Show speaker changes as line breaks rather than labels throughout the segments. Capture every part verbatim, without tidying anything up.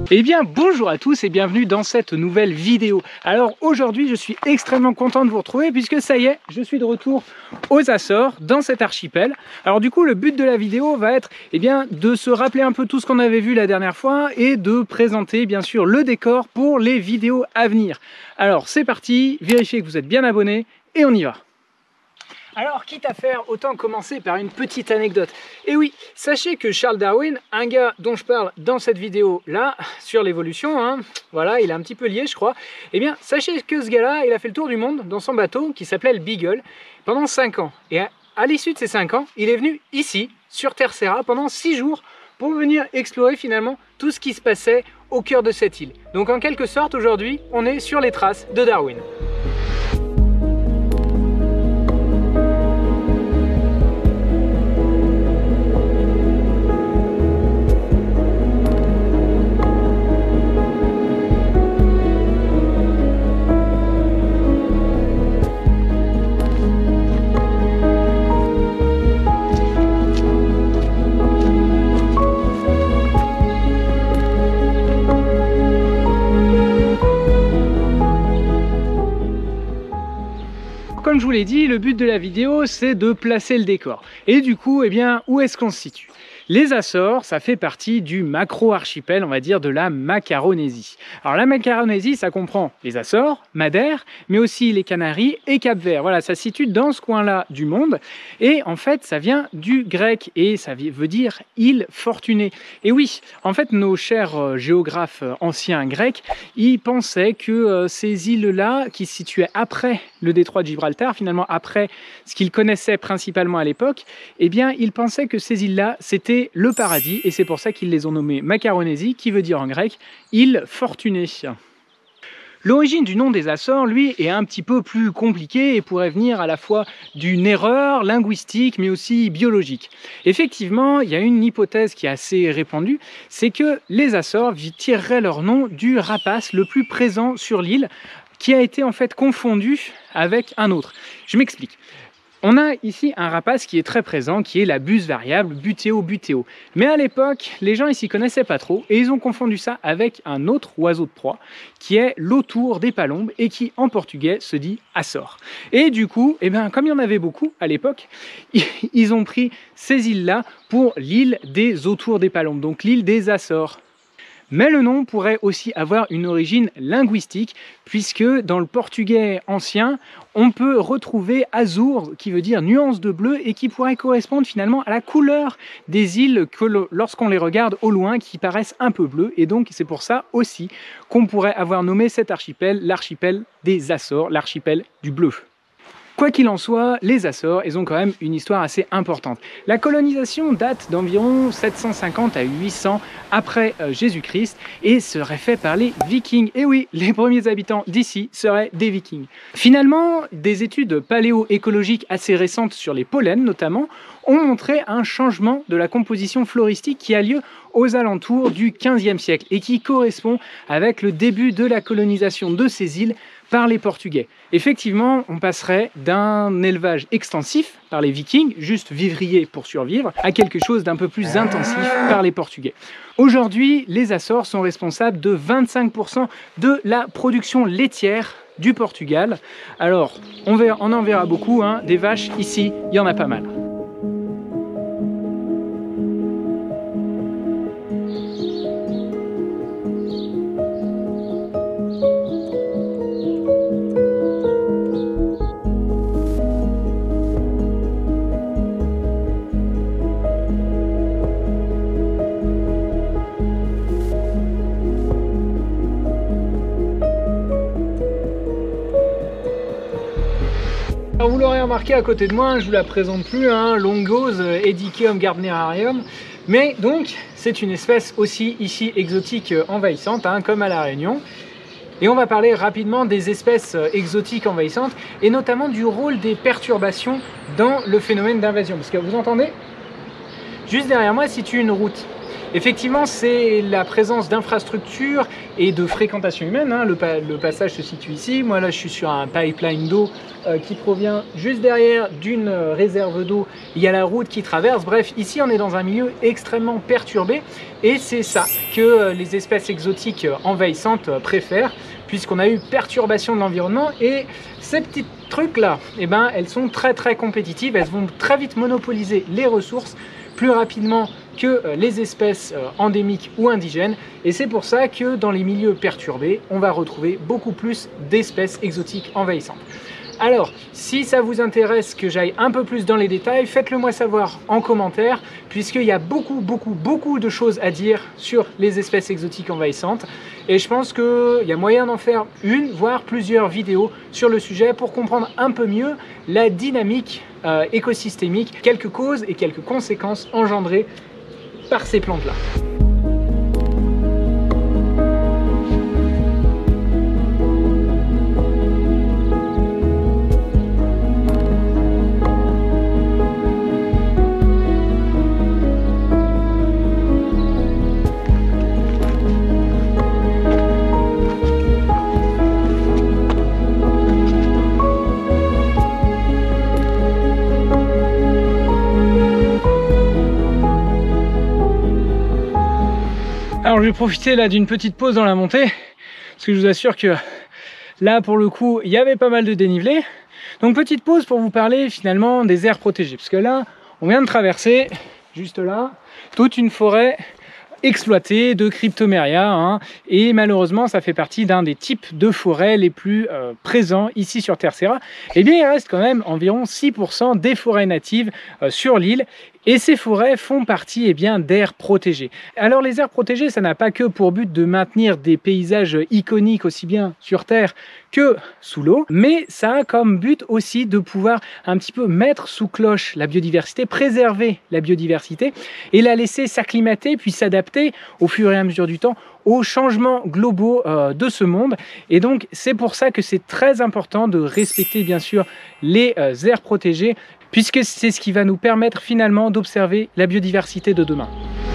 Eh bien bonjour à tous et bienvenue dans cette nouvelle vidéo. Alors aujourd'hui je suis extrêmement content de vous retrouver puisque ça y est, je suis de retour aux Açores dans cet archipel. Alors du coup le but de la vidéo va être eh bien, de se rappeler un peu tout ce qu'on avait vu la dernière fois et de présenter bien sûr le décor pour les vidéos à venir. Alors c'est parti, vérifiez que vous êtes bien abonnés et on y va. Alors, quitte à faire, autant commencer par une petite anecdote. Et oui, sachez que Charles Darwin, un gars dont je parle dans cette vidéo-là, sur l'évolution, hein, voilà, il est un petit peu lié, je crois. Eh bien, sachez que ce gars-là, il a fait le tour du monde dans son bateau, qui s'appelait le Beagle, pendant cinq ans. Et à, à l'issue de ces cinq ans, il est venu ici, sur Terceira, pendant six jours, pour venir explorer finalement tout ce qui se passait au cœur de cette île. Donc, en quelque sorte, aujourd'hui, on est sur les traces de Darwin. Comme je vous l'ai dit, le but de la vidéo, c'est de placer le décor. Et du coup, eh bien, où est-ce qu'on se situe? Les Açores, ça fait partie du macro-archipel, on va dire, de la Macaronésie. Alors la Macaronésie, ça comprend les Açores, Madère, mais aussi les Canaries et Cap-Vert. Voilà, ça se situe dans ce coin-là du monde. Et en fait, ça vient du grec et ça veut dire île fortunée. Et oui, en fait, nos chers géographes anciens grecs, ils pensaient que ces îles-là, qui se situaient après le détroit de Gibraltar, finalement après ce qu'ils connaissaient principalement à l'époque, eh bien, ils pensaient que ces îles-là, c'était le paradis, et c'est pour ça qu'ils les ont nommées Macaronésie, qui veut dire en grec île fortunée. L'origine du nom des Açores, lui, est un petit peu plus compliquée et pourrait venir à la fois d'une erreur linguistique mais aussi biologique. Effectivement, il y a une hypothèse qui est assez répandue, c'est que les Açores tireraient leur nom du rapace le plus présent sur l'île, qui a été en fait confondu avec un autre. Je m'explique. On a ici un rapace qui est très présent, qui est la buse variable Buteo buteo. Mais à l'époque, les gens ici connaissaient pas trop et ils ont confondu ça avec un autre oiseau de proie qui est l'autour des palombes et qui en portugais se dit Açores. Et du coup, eh bien, comme il y en avait beaucoup à l'époque, ils ont pris ces îles-là pour l'île des autours des palombes, donc l'île des Açores. Mais le nom pourrait aussi avoir une origine linguistique, puisque dans le portugais ancien, on peut retrouver azur, qui veut dire nuance de bleu, et qui pourrait correspondre finalement à la couleur des îles que lorsqu'on les regarde au loin, qui paraissent un peu bleues, et donc c'est pour ça aussi qu'on pourrait avoir nommé cet archipel l'archipel des Açores, l'archipel du bleu. Quoi qu'il en soit, les Açores, ils ont quand même une histoire assez importante. La colonisation date d'environ sept cent cinquante à huit cents après euh, Jésus-Christ et serait fait par les Vikings. Et oui, les premiers habitants d'ici seraient des Vikings. Finalement, des études paléo-écologiques assez récentes sur les pollens notamment ont montré un changement de la composition floristique qui a lieu aux alentours du quinzième siècle et qui correspond avec le début de la colonisation de ces îles par les Portugais. Effectivement, on passerait d'un élevage extensif par les Vikings, juste vivrier pour survivre, à quelque chose d'un peu plus intensif par les Portugais. Aujourd'hui, les Açores sont responsables de vingt-cinq pour cent de la production laitière du Portugal. Alors, on, verra, on en verra beaucoup, hein, des vaches, ici, il y en a pas mal. Alors vous l'aurez remarqué à côté de moi, je vous la présente plus, hein, Longose Ediceum gardnerarium. Mais donc, c'est une espèce aussi ici exotique envahissante, hein, comme à La Réunion. Et on va parler rapidement des espèces exotiques envahissantes et notamment du rôle des perturbations dans le phénomène d'invasion. Parce que vous entendez, juste derrière moi, se situe une route. Effectivement, c'est la présence d'infrastructures et de fréquentation humaine. Hein. Le, pa le passage se situe ici. Moi, là, je suis sur un pipeline d'eau euh, qui provient juste derrière d'une euh, réserve d'eau. Il y a la route qui traverse. Bref, ici, on est dans un milieu extrêmement perturbé. Et c'est ça que euh, les espèces exotiques euh, envahissantes euh, préfèrent, puisqu'on a eu perturbation de l'environnement. Et ces petits trucs-là, eh ben, elles sont très, très compétitives. Elles vont très vite monopoliser les ressources plus rapidement que les espèces endémiques ou indigènes, et c'est pour ça que dans les milieux perturbés, on va retrouver beaucoup plus d'espèces exotiques envahissantes. Alors, si ça vous intéresse que j'aille un peu plus dans les détails, faites-le moi savoir en commentaire, puisqu'il y a beaucoup, beaucoup, beaucoup de choses à dire sur les espèces exotiques envahissantes. Et je pense qu'il y a moyen d'en faire une, voire plusieurs vidéos sur le sujet pour comprendre un peu mieux la dynamique euh, écosystémique, quelques causes et quelques conséquences engendrées par ces plantes-là. Alors je vais profiter là d'une petite pause dans la montée, parce que je vous assure que là pour le coup il y avait pas mal de dénivelé. Donc petite pause pour vous parler finalement des aires protégées, parce que là on vient de traverser juste là toute une forêt exploitée de cryptoméria, hein, et malheureusement ça fait partie d'un des types de forêts les plus euh, présents ici sur Terceira. Et bien il reste quand même environ six pour cent des forêts natives euh, sur l'île. Et ces forêts font partie eh bien, d'aires protégées. Alors les aires protégées, ça n'a pas que pour but de maintenir des paysages iconiques aussi bien sur Terre que sous l'eau, mais ça a comme but aussi de pouvoir un petit peu mettre sous cloche la biodiversité, préserver la biodiversité et la laisser s'acclimater puis s'adapter au fur et à mesure du temps aux changements globaux euh, de ce monde. Et donc c'est pour ça que c'est très important de respecter bien sûr les euh, aires protégées, puisque c'est ce qui va nous permettre finalement d'observer la biodiversité de demain.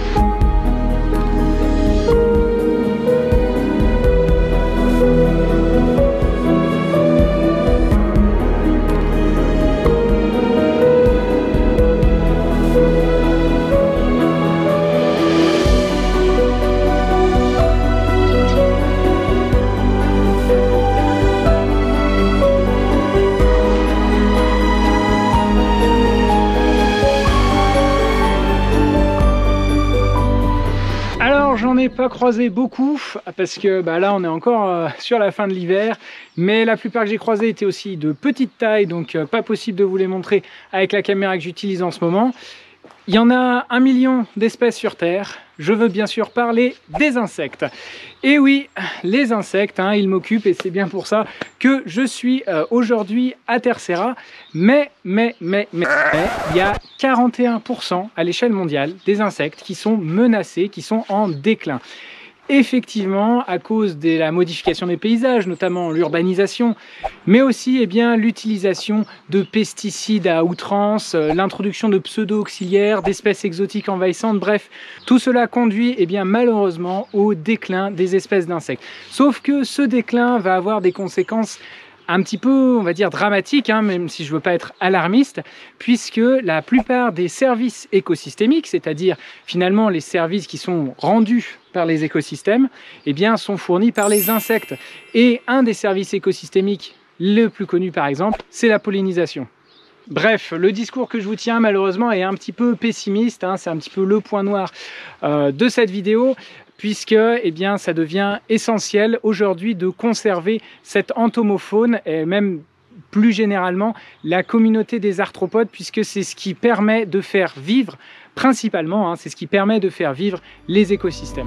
J'en ai pas croisé beaucoup parce que bah, là on est encore euh, sur la fin de l'hiver, mais la plupart que j'ai croisé étaient aussi de petite taille, donc euh, pas possible de vous les montrer avec la caméra que j'utilise en ce moment. Il y en a un million d'espèces sur Terre. Je veux bien sûr parler des insectes. Et oui, les insectes, hein, ils m'occupent et c'est bien pour ça que je suis euh, aujourd'hui à Terceira. Mais, mais, mais, mais, mais, il y a quarante et un pour cent à l'échelle mondiale des insectes qui sont menacés, qui sont en déclin. Effectivement, à cause de la modification des paysages, notamment l'urbanisation, mais aussi eh bien, l'utilisation de pesticides à outrance, l'introduction de pseudo-auxiliaires, d'espèces exotiques envahissantes, bref, tout cela conduit eh bien, malheureusement au déclin des espèces d'insectes. Sauf que ce déclin va avoir des conséquences un petit peu, on va dire, dramatique, hein, même si je ne veux pas être alarmiste, puisque la plupart des services écosystémiques, c'est-à-dire finalement les services qui sont rendus par les écosystèmes, eh bien, sont fournis par les insectes. Et un des services écosystémiques le plus connu, par exemple, c'est la pollinisation. Bref, le discours que je vous tiens malheureusement est un petit peu pessimiste, hein, c'est un petit peu le point noir euh, de cette vidéo, puisque eh bien, ça devient essentiel aujourd'hui de conserver cette entomofaune et même plus généralement la communauté des arthropodes, puisque c'est ce qui permet de faire vivre, principalement, hein, c'est ce qui permet de faire vivre les écosystèmes.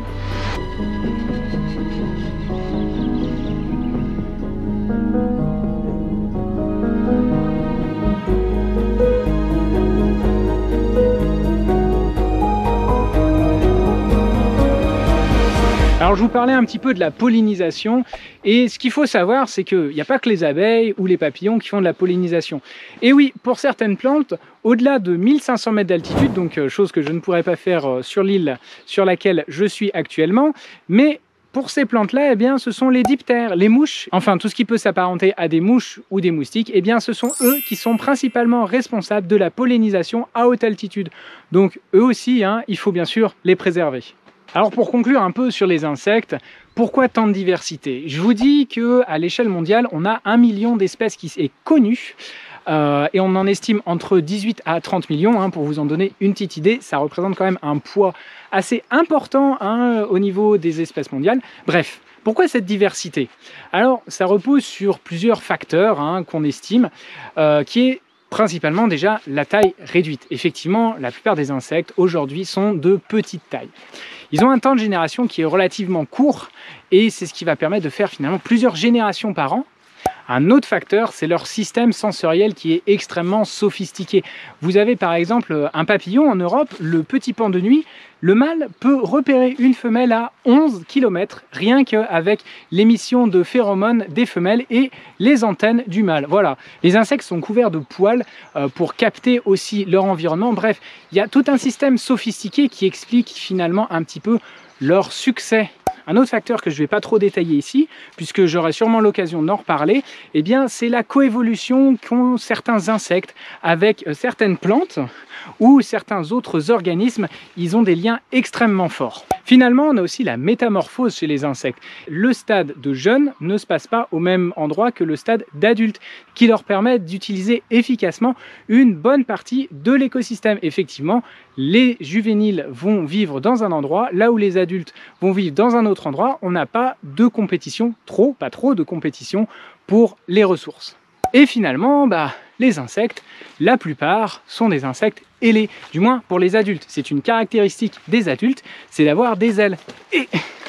Alors je vous parlais un petit peu de la pollinisation et ce qu'il faut savoir c'est qu'il n'y a pas que les abeilles ou les papillons qui font de la pollinisation. Et oui, pour certaines plantes, au-delà de mille cinq cents mètres d'altitude, donc euh, chose que je ne pourrais pas faire euh, sur l'île sur laquelle je suis actuellement, mais pour ces plantes-là, eh bien, ce sont les diptères, les mouches, enfin tout ce qui peut s'apparenter à des mouches ou des moustiques, eh bien, ce sont eux qui sont principalement responsables de la pollinisation à haute altitude. Donc eux aussi, hein, il faut bien sûr les préserver. Alors pour conclure un peu sur les insectes, pourquoi tant de diversité? Je vous dis qu'à l'échelle mondiale, on a un million d'espèces qui est connu. Euh, et on en estime entre dix-huit à trente millions, hein, pour vous en donner une petite idée. Ça représente quand même un poids assez important, hein, au niveau des espèces mondiales. Bref, pourquoi cette diversité? Alors, ça repose sur plusieurs facteurs, hein, qu'on estime, euh, qui est principalement déjà la taille réduite. Effectivement, la plupart des insectes aujourd'hui sont de petite taille. Ils ont un temps de génération qui est relativement court et c'est ce qui va permettre de faire finalement plusieurs générations par an. Un autre facteur, c'est leur système sensoriel qui est extrêmement sophistiqué. Vous avez par exemple un papillon en Europe, le petit paon de nuit, le mâle peut repérer une femelle à onze kilomètres, rien qu'avec l'émission de phéromones des femelles et les antennes du mâle. Voilà, les insectes sont couverts de poils euh, pour capter aussi leur environnement. Bref, il y a tout un système sophistiqué qui explique finalement un petit peu leur succès. Un autre facteur que je ne vais pas trop détailler ici, puisque j'aurai sûrement l'occasion d'en reparler, eh bien, c'est la coévolution qu'ont certains insectes avec certaines plantes ou certains autres organismes. Ils ont des liens extrêmement forts. Finalement, on a aussi la métamorphose chez les insectes. Le stade de jeune ne se passe pas au même endroit que le stade d'adulte, qui leur permet d'utiliser efficacement une bonne partie de l'écosystème. Effectivement, les juvéniles vont vivre dans un endroit, là où les adultes vont vivre dans un autre endroit. On n'a pas de compétition, trop, pas trop de compétition pour les ressources. Et finalement, bah, les insectes, la plupart sont des insectes ailés, du moins pour les adultes. C'est une caractéristique des adultes, c'est d'avoir des ailes. Et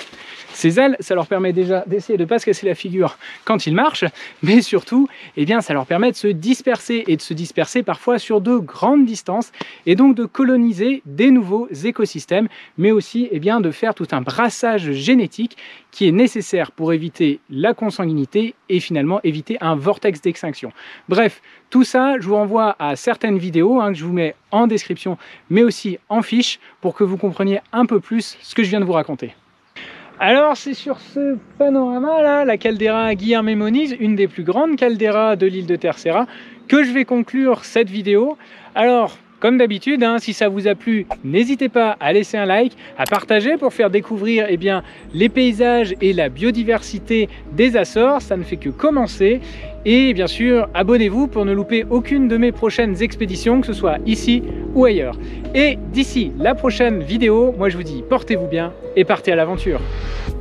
ces ailes, ça leur permet déjà d'essayer de ne pas se casser la figure quand ils marchent, mais surtout, eh bien, ça leur permet de se disperser et de se disperser parfois sur de grandes distances et donc de coloniser des nouveaux écosystèmes, mais aussi eh bien, de faire tout un brassage génétique qui est nécessaire pour éviter la consanguinité et finalement éviter un vortex d'extinction. Bref, tout ça, je vous renvoie à certaines vidéos, hein, que je vous mets en description, mais aussi en fiche pour que vous compreniez un peu plus ce que je viens de vous raconter. Alors c'est sur ce panorama là, la caldeira Guillerme Moniz, une des plus grandes calderas de l'île de Terceira, que je vais conclure cette vidéo. Alors comme d'habitude, hein, si ça vous a plu, n'hésitez pas à laisser un like, à partager pour faire découvrir eh bien, les paysages et la biodiversité des Açores, ça ne fait que commencer. Et bien sûr, abonnez-vous pour ne louper aucune de mes prochaines expéditions, que ce soit ici ou ailleurs. Et d'ici la prochaine vidéo, moi je vous dis portez-vous bien et partez à l'aventure.